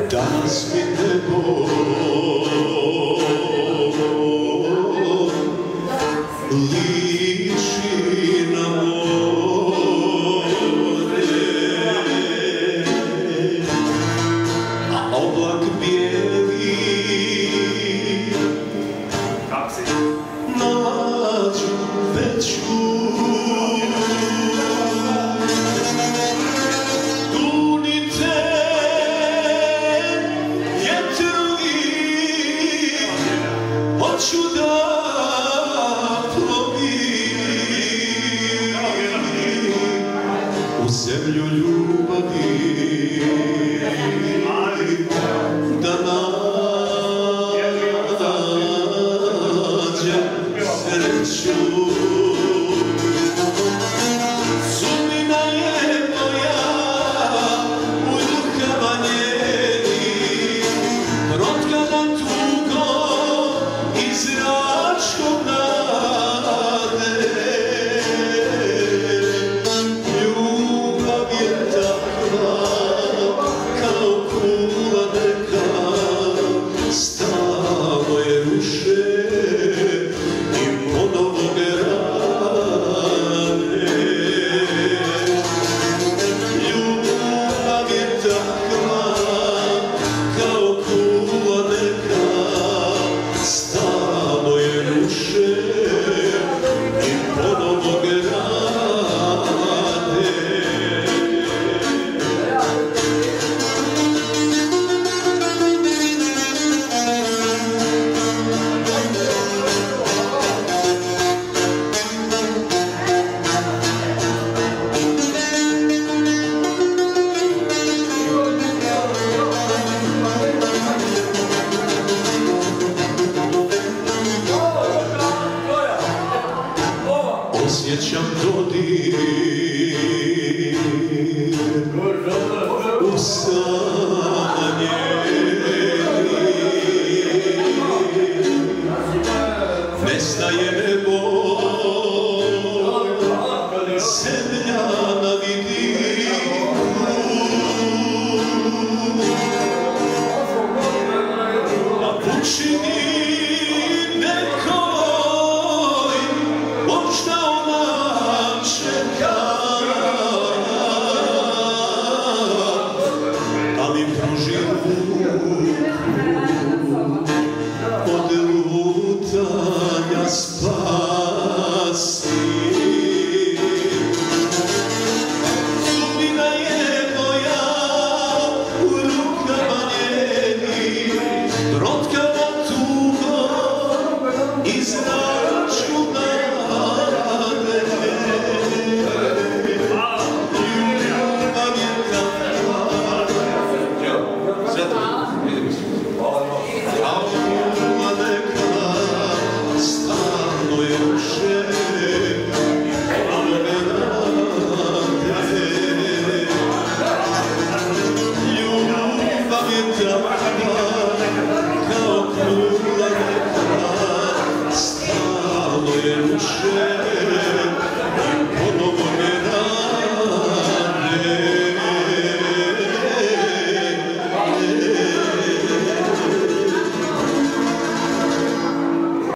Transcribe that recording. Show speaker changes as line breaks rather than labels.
Danas mi nebo liči na more, a oblak bijeli na lađu veću. Hoću da plovim u zemlju ljubavi, da nađem sreću. Sudbina je moja u rukama njenih, protkana tugom i zračkom nade. Ljubav je takva kao kula neka, stalno je ruše i ponovo me rane. Ljubav je takva kao kula neka, stalno je ruše i ponovo me rane. Osjećam dodir usana njenih, nestaje nebo, zemlja na vidiku, a pučini nekoj možda ona čeka, da mi pruži ruku